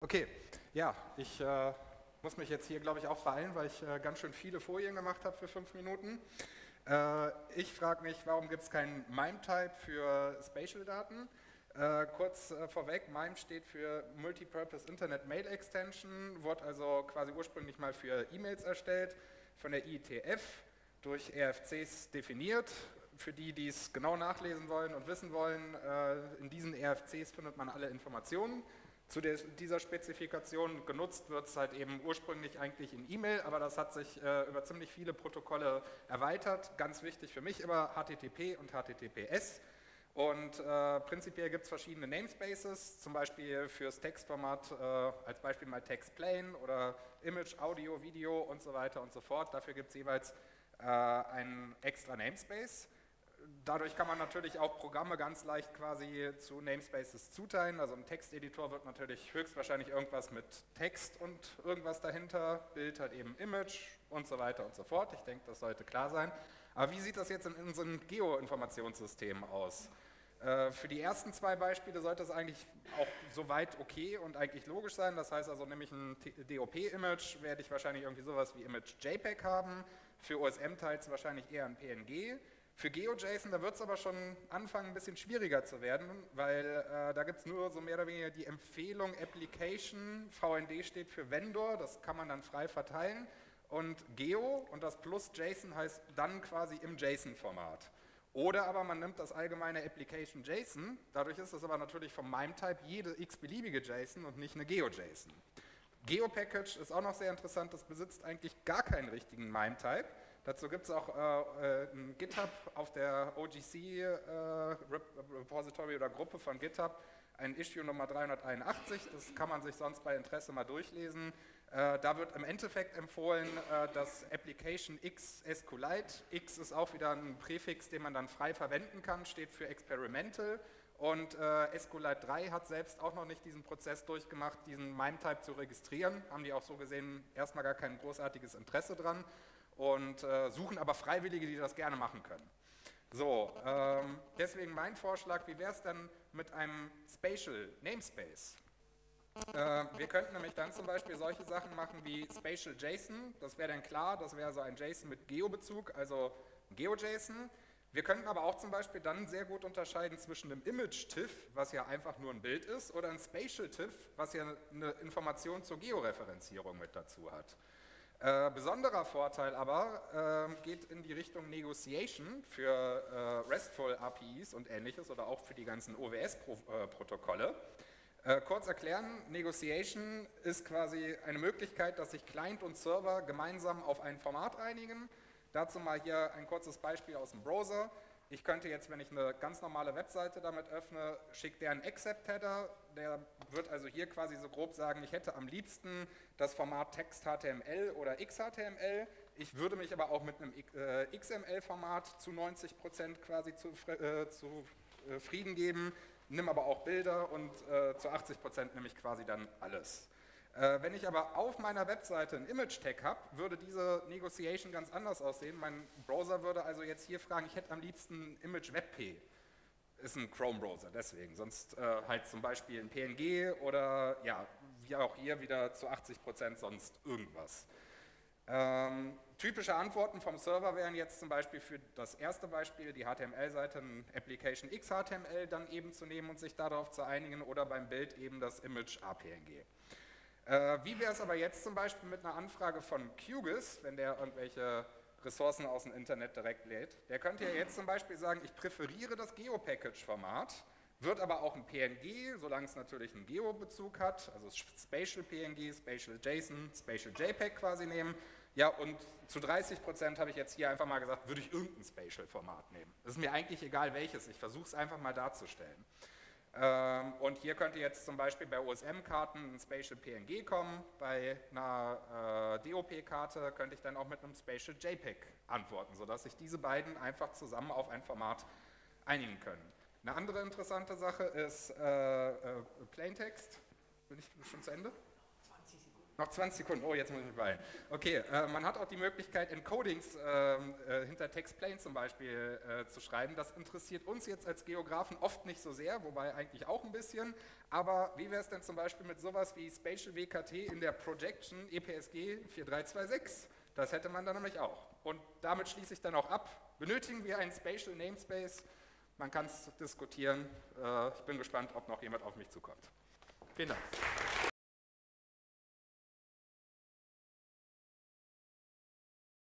Okay, ja, ich muss mich jetzt hier, glaube ich, auch beeilen, weil ich ganz schön viele Folien gemacht habe für 5 Minuten. Ich frage mich, warum gibt es keinen MIME-Type für Spatial-Daten? Kurz vorweg, MIME steht für Multipurpose Internet Mail Extension, wurde also quasi ursprünglich mal für E-Mails erstellt, von der IETF durch RFCs definiert. Für die, die es genau nachlesen wollen und wissen wollen, in diesen RFCs findet man alle Informationen zu dieser Spezifikation. Genutzt wird es halt eben ursprünglich eigentlich in E-Mail, aber das hat sich über ziemlich viele Protokolle erweitert. Ganz wichtig für mich immer HTTP und HTTPS. Und prinzipiell gibt es verschiedene Namespaces, zum Beispiel fürs Textformat, als Beispiel mal TextPlain oder Image, Audio, Video und so weiter und so fort. Dafür gibt es jeweils einen extra Namespace. Dadurch kann man natürlich auch Programme ganz leicht quasi zu Namespaces zuteilen. Also ein Texteditor wird natürlich höchstwahrscheinlich irgendwas mit Text und irgendwas dahinter, Bild halt eben Image und so weiter und so fort. Ich denke, das sollte klar sein. Aber wie sieht das jetzt in unseren Geoinformationssystemen aus? Für die ersten 2 Beispiele sollte es eigentlich auch soweit okay und eigentlich logisch sein. Das heißt also, nämlich ein DOP-Image werde ich wahrscheinlich irgendwie sowas wie Image JPEG haben. Für OSM-Teils wahrscheinlich eher ein PNG. Für GeoJSON, da wird es aber schon anfangen, ein bisschen schwieriger zu werden, weil da gibt es nur so mehr oder weniger die Empfehlung Application, VND steht für Vendor, das kann man dann frei verteilen, und Geo und das plus JSON heißt dann quasi im JSON-Format. Oder aber man nimmt das allgemeine Application JSON, dadurch ist es aber natürlich vom MIME-Type jede x-beliebige JSON und nicht eine GeoJSON. GeoPackage ist auch noch sehr interessant, das besitzt eigentlich gar keinen richtigen MIME-Type. Dazu gibt es auch ein GitHub auf der OGC Repository oder Gruppe von GitHub, ein Issue Nummer 381, das kann man sich sonst bei Interesse mal durchlesen. Da wird im Endeffekt empfohlen, dass Application X SQLite, X ist auch wieder ein Präfix, den man dann frei verwenden kann, steht für Experimental. Und SQLite 3 hat selbst auch noch nicht diesen Prozess durchgemacht, diesen MIME-Type zu registrieren, haben die auch so gesehen erstmal gar kein großartiges Interesse dran und suchen aber Freiwillige, die das gerne machen können. So, deswegen mein Vorschlag, wie wäre es denn mit einem Spatial Namespace? Wir könnten nämlich dann zum Beispiel solche Sachen machen wie Spatial JSON, das wäre dann klar, das wäre so ein JSON mit Geo-Bezug, also GeoJSON. Wir könnten aber auch zum Beispiel dann sehr gut unterscheiden zwischen einem Image-TIFF, was ja einfach nur ein Bild ist, oder ein Spatial-TIFF, was ja eine Information zur Georeferenzierung mit dazu hat. Besonderer Vorteil aber geht in die Richtung Negotiation für RESTful APIs und ähnliches oder auch für die ganzen OWS-Protokolle. Kurz erklären, Negotiation ist quasi eine Möglichkeit, dass sich Client und Server gemeinsam auf ein Format einigen. Dazu mal hier ein kurzes Beispiel aus dem Browser. Ich könnte jetzt, wenn ich eine ganz normale Webseite damit öffne, schickt der einen Accept-Header, der wird also hier quasi so grob sagen, ich hätte am liebsten das Format Text HTML oder XHTML, ich würde mich aber auch mit einem XML-Format zu 90% quasi zufrieden geben, nimm aber auch Bilder und zu 80% nehme ich quasi dann alles. Wenn ich aber auf meiner Webseite ein Image-Tag habe, würde diese Negotiation ganz anders aussehen. Mein Browser würde also jetzt hier fragen, ich hätte am liebsten Image-WebP. Ist ein Chrome-Browser, deswegen. Sonst halt zum Beispiel ein PNG oder ja, wie auch hier wieder zu 80% sonst irgendwas. Typische Antworten vom Server wären jetzt zum Beispiel für das erste Beispiel, die HTML-Seite, ein Application XHTML dann eben zu nehmen und sich darauf zu einigen oder beim Bild eben das Image APNG. Wie wäre es aber jetzt zum Beispiel mit einer Anfrage von QGIS, wenn der irgendwelche Ressourcen aus dem Internet direkt lädt? Der könnte ja jetzt zum Beispiel sagen, ich präferiere das Geo-Package-Format, wird aber auch ein PNG, solange es natürlich einen Geo-Bezug hat, also Spatial PNG, Spatial JSON, Spatial JPEG quasi nehmen. Ja, und zu 30% habe ich jetzt hier einfach mal gesagt, würde ich irgendein Spatial-Format nehmen. Es ist mir eigentlich egal welches, ich versuche es einfach mal darzustellen. Und hier könnte jetzt zum Beispiel bei OSM-Karten ein Spatial PNG kommen, bei einer DOP-Karte könnte ich dann auch mit einem Spatial JPEG antworten, sodass sich diese beiden einfach zusammen auf ein Format einigen können. Eine andere interessante Sache ist Plaintext. Bin ich schon zu Ende? 20 Sekunden. Noch 20 Sekunden, oh, jetzt muss ich mich beeilen. Okay, man hat auch die Möglichkeit, Encodings hinter TextPlain zum Beispiel zu schreiben. Das interessiert uns jetzt als Geografen oft nicht so sehr, wobei eigentlich auch ein bisschen. Aber wie wäre es denn zum Beispiel mit sowas wie Spatial WKT in der Projection EPSG 4326? Das hätte man dann nämlich auch. Und damit schließe ich dann auch ab. Benötigen wir einen Spatial Namespace? Man kann es diskutieren. Ich bin gespannt, ob noch jemand auf mich zukommt. Vielen Dank.